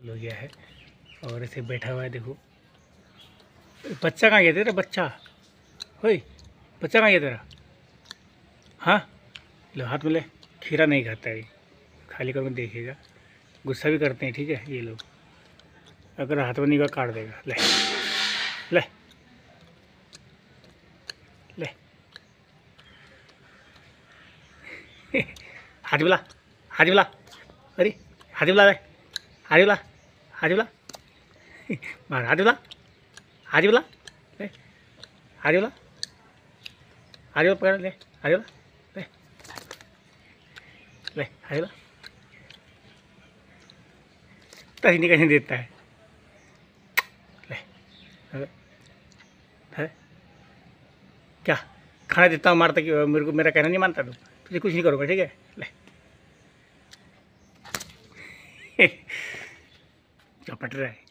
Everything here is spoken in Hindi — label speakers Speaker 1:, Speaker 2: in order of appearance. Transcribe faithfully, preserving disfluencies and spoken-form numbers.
Speaker 1: हो गया है और ऐसे बैठा हुआ है। देखो बच्चा कहाँ गया तेरा, बच्चा होई बच्चा कहाँ गया तेरा। हाँ लो हाथ में ले। खीरा नहीं खाता है, खाली करके देखेगा, गुस्सा भी करते हैं। ठीक है ये लोग, अगर हाथ में नहीं का काट देगा। ले ले ले हाथ बुला, हाथ बुला, अरे हाथ बुला, हाथ बुला, हाथ बुला, मार हाथ बुला, हाथ बुला, ले हाथ बुला, हाथ बुला पकड़, ले हाथ बुला, ले ले हाथ बुला। तभी नहीं कहीं देता है। ले है क्या खाना देता हूँ, मारता कि मेरे को, मेरा कहना नहीं मानता तू, तुझे कुछ नहीं करूँगा। ठीक है ले चौपट रहा है।